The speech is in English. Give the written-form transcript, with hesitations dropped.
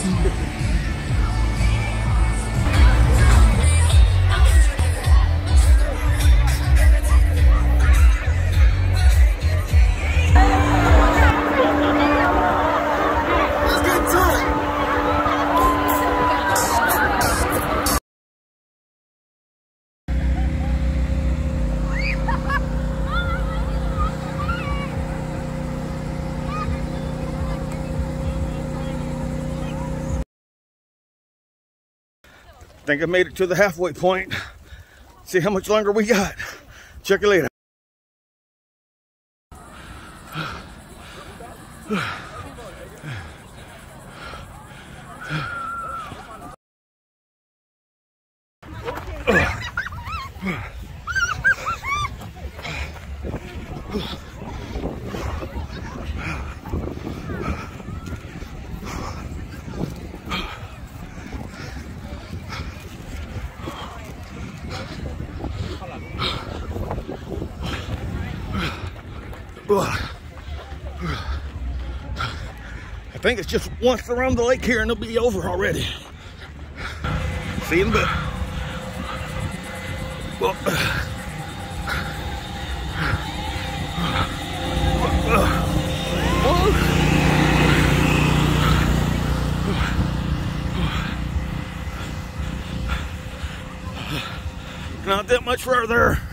I think I made it to the halfway point. See how much longer we got. Check you later. I think it's just once around the lake here and it'll be over already. See you in a bit. Not that much further.